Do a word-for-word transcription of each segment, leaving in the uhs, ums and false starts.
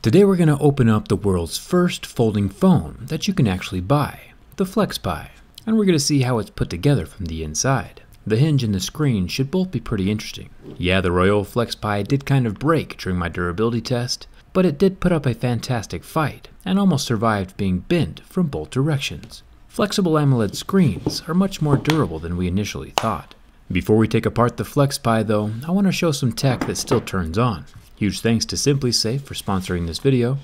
Today we're going to open up the world's first folding phone that you can actually buy, the Flexpai, and we're going to see how it's put together from the inside. The hinge and the screen should both be pretty interesting. Yeah, the Royole Flexpai did kind of break during my durability test, but it did put up a fantastic fight and almost survived being bent from both directions. Flexible AMOLED screens are much more durable than we initially thought. Before we take apart the Flexpai though, I want to show some tech that still turns on. Huge thanks to SimpliSafe for sponsoring this video.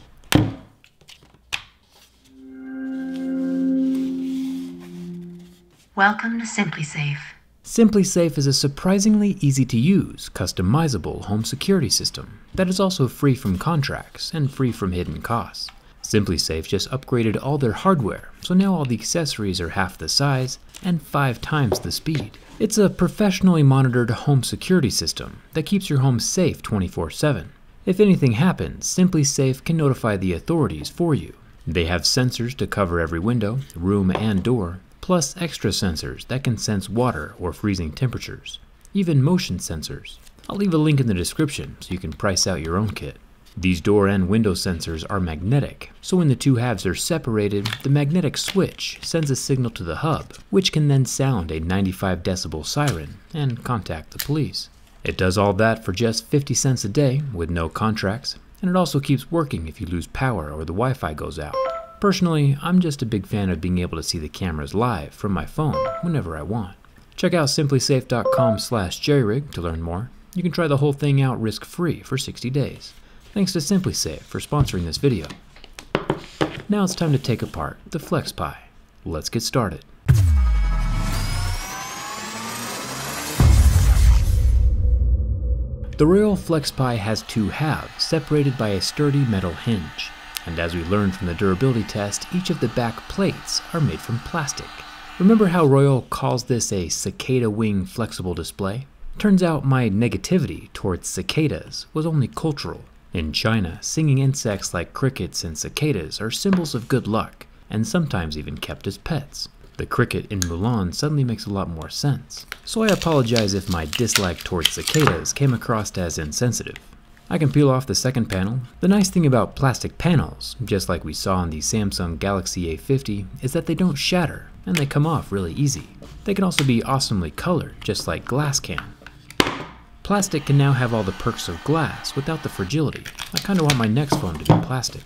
Welcome to SimpliSafe. SimpliSafe is a surprisingly easy to use, customizable home security system that is also free from contracts and free from hidden costs. SimpliSafe just upgraded all their hardware, so now all the accessories are half the size and five times the speed. It's a professionally monitored home security system that keeps your home safe twenty-four seven. If anything happens, SimpliSafe can notify the authorities for you. They have sensors to cover every window, room, and door, plus extra sensors that can sense water or freezing temperatures, even motion sensors. I'll leave a link in the description so you can price out your own kit. These door and window sensors are magnetic, so when the two halves are separated, the magnetic switch sends a signal to the hub, which can then sound a ninety-five decibel siren and contact the police. It does all that for just fifty cents a day with no contracts, and it also keeps working if you lose power or the Wi-Fi goes out. Personally, I'm just a big fan of being able to see the cameras live from my phone whenever I want. Check out simplisafe dot com slash jerryrig to learn more. You can try the whole thing out risk-free for sixty days. Thanks to SimpliSafe for sponsoring this video. Now it's time to take apart the Flexpai. Let's get started. The Royole Flexpai has two halves separated by a sturdy metal hinge. And as we learned from the durability test, each of the back plates are made from plastic. Remember how Royole calls this a cicada wing flexible display? Turns out my negativity towards cicadas was only cultural. In China, singing insects like crickets and cicadas are symbols of good luck, and sometimes even kept as pets. The cricket in Mulan suddenly makes a lot more sense. So I apologize if my dislike towards cicadas came across as insensitive. I can peel off the second panel. The nice thing about plastic panels, just like we saw on the Samsung Galaxy A fifty, is that they don't shatter, and they come off really easy. They can also be awesomely colored, just like glass can. Plastic can now have all the perks of glass without the fragility. I kinda want my next phone to be plastic.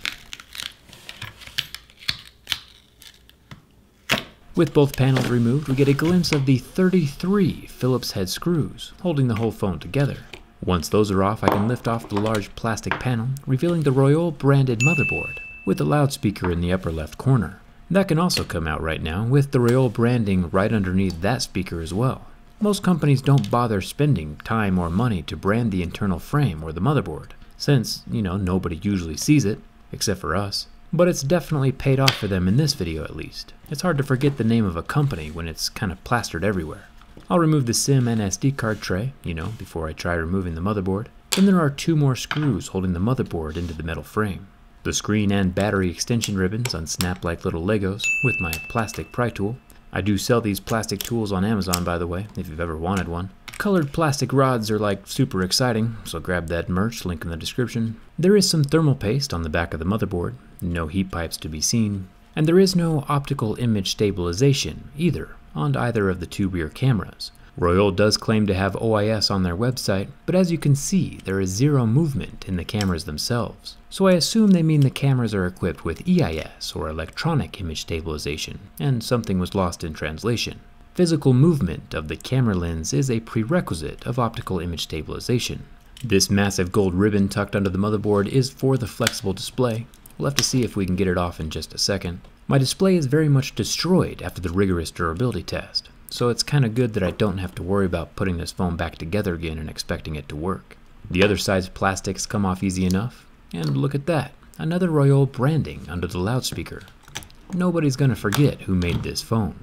With both panels removed, we get a glimpse of the thirty-three Phillips head screws holding the whole phone together. Once those are off, I can lift off the large plastic panel, revealing the Royole branded motherboard with a loudspeaker in the upper left corner. That can also come out right now with the Royole branding right underneath that speaker as well. Most companies don't bother spending time or money to brand the internal frame or the motherboard, since, you know, nobody usually sees it, except for us. But it's definitely paid off for them in this video at least. It's hard to forget the name of a company when it's kind of plastered everywhere. I'll remove the SIM and S D card tray, you know, before I try removing the motherboard. Then there are two more screws holding the motherboard into the metal frame. The screen and battery extension ribbons unsnap like little Legos with my plastic pry tool. I do sell these plastic tools on Amazon, by the way, if you've ever wanted one. Colored plastic rods are like super exciting, so grab that merch, link in the description. There is some thermal paste on the back of the motherboard, no heat pipes to be seen, and there is no optical image stabilization either on either of the two rear cameras. Royole does claim to have O I S on their website, but as you can see, there is zero movement in the cameras themselves. So I assume they mean the cameras are equipped with E I S, or electronic image stabilization, and something was lost in translation. Physical movement of the camera lens is a prerequisite of optical image stabilization. This massive gold ribbon tucked under the motherboard is for the flexible display. We'll have to see if we can get it off in just a second. My display is very much destroyed after the rigorous durability test, so it's kinda good that I don't have to worry about putting this phone back together again and expecting it to work. The other side's plastics come off easy enough, and look at that, another Royole branding under the loudspeaker. Nobody's gonna forget who made this phone.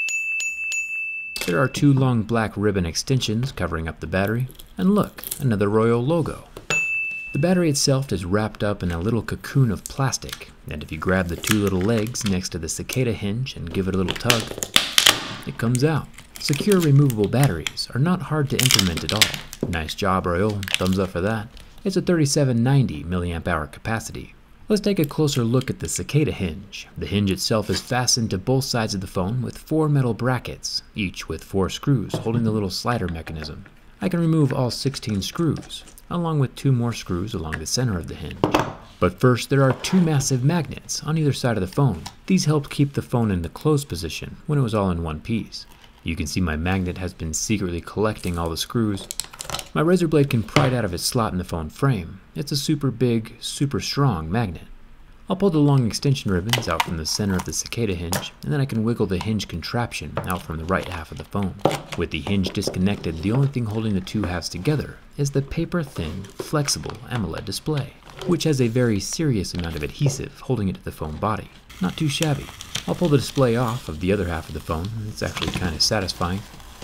There are two long black ribbon extensions covering up the battery, and look, another Royole logo. The battery itself is wrapped up in a little cocoon of plastic, and if you grab the two little legs next to the cicada hinge and give it a little tug, it comes out. Secure removable batteries are not hard to implement at all. Nice job, Royole, thumbs up for that. It's a thirty-seven ninety milliamp hour capacity, Let's take a closer look at the cicada hinge. The hinge itself is fastened to both sides of the phone with four metal brackets, each with four screws holding the little slider mechanism. I can remove all sixteen screws, along with two more screws along the center of the hinge. But first, there are two massive magnets on either side of the phone. These helped keep the phone in the closed position when it was all in one piece. You can see my magnet has been secretly collecting all the screws. My razor blade can pry it out of its slot in the phone frame. It's a super big, super strong magnet. I'll pull the long extension ribbons out from the center of the cicada hinge, and then I can wiggle the hinge contraption out from the right half of the phone. With the hinge disconnected, the only thing holding the two halves together is the paper-thin, flexible AMOLED display, which has a very serious amount of adhesive holding it to the phone body. Not too shabby. I'll pull the display off of the other half of the phone. It's actually kind of satisfying.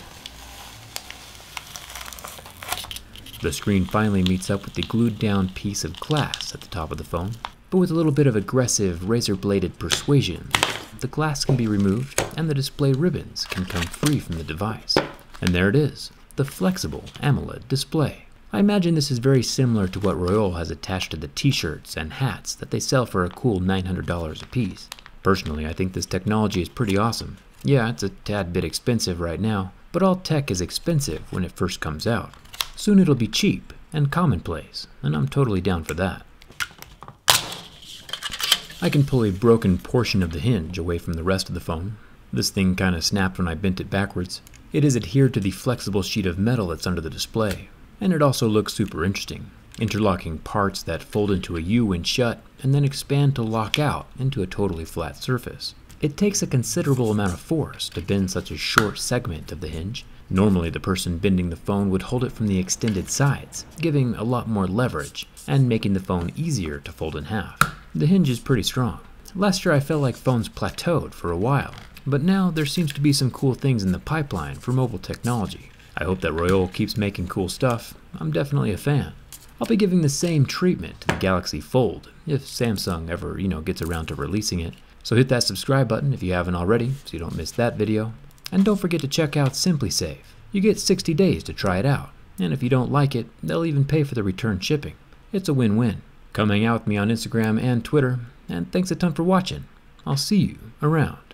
The screen finally meets up with the glued down piece of glass at the top of the phone, but with a little bit of aggressive razor-bladed persuasion, the glass can be removed and the display ribbons can come free from the device. And there it is, the flexible AMOLED display. I imagine this is very similar to what Royole has attached to the t-shirts and hats that they sell for a cool nine hundred dollars a piece. Personally, I think this technology is pretty awesome. Yeah, it's a tad bit expensive right now, but all tech is expensive when it first comes out. Soon it'll be cheap and commonplace, and I'm totally down for that. I can pull a broken portion of the hinge away from the rest of the phone. This thing kinda snapped when I bent it backwards. It is adhered to the flexible sheet of metal that's under the display, and it also looks super interesting. Interlocking parts that fold into a U when shut and then expand to lock out into a totally flat surface. It takes a considerable amount of force to bend such a short segment of the hinge. Normally, the person bending the phone would hold it from the extended sides, giving a lot more leverage and making the phone easier to fold in half. The hinge is pretty strong. Last year I felt like phones plateaued for a while, but now there seems to be some cool things in the pipeline for mobile technology. I hope that Royole keeps making cool stuff. I'm definitely a fan. I'll be giving the same treatment to the Galaxy Fold if Samsung ever, you know, gets around to releasing it. So hit that subscribe button if you haven't already so you don't miss that video. And don't forget to check out SimpliSafe. You get sixty days to try it out, and if you don't like it, they'll even pay for the return shipping. It's a win-win. Come hang out with me on Instagram and Twitter, and thanks a ton for watching. I'll see you around.